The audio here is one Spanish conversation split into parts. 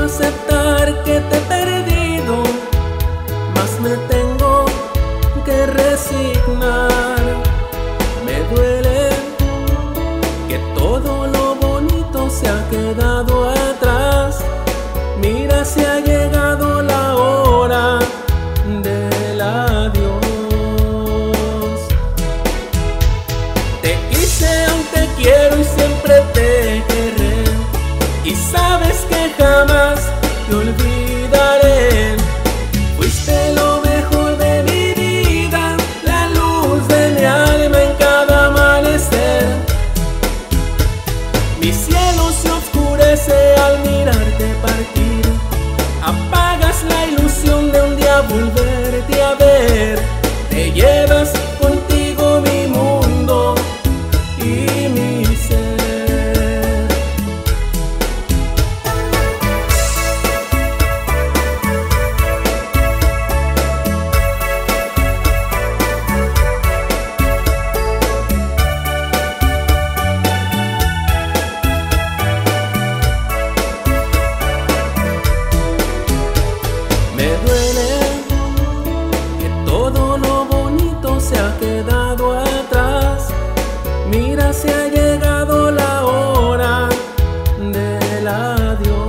aceptar que te he perdido, mas me tengo que resignar. Me duele que todo lo bonito se ha quedado atrás. Mira, se ha llegado la hora del adiós. Te quise, aún te quiero y siempre te querré, y sabes que jamás te olvidaré. Fuiste lo mejor de mi vida, la luz de mi alma en cada amanecer. Mi cielo se oscurece al mirarte partir. Apagas la ilusión de un día volverte a ver. Te llevas contigo mi mundo y mi ser. Me duele que todo lo bonito se ha quedado atrás. Mira, se ha llegado la hora del adiós.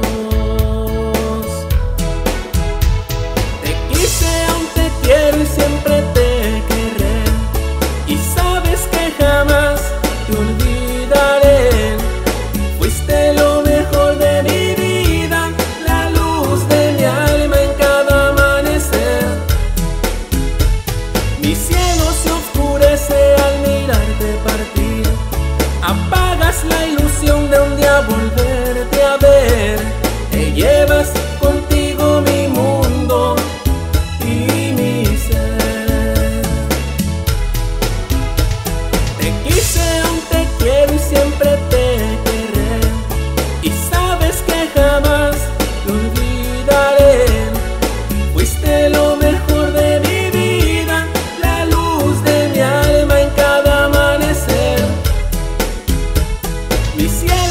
Te quise, aún te quiero y siempre te querré, y sabes que jamás te olvidaré. Fuiste lo mejor de mi vida, la luz de mi alma en cada amanecer. Mi cielo se oscurece al mirarte partir. Apagas la ilusión de un día volverte a ver. Te llevas contigo mi mundo y mi ser. Te quise, aún te quiero y siempre te querré, y sabes que jamás te olvidaré. Fuiste lo mejor de mi vida, la luz de mi alma en cada amanecer. Mi cielo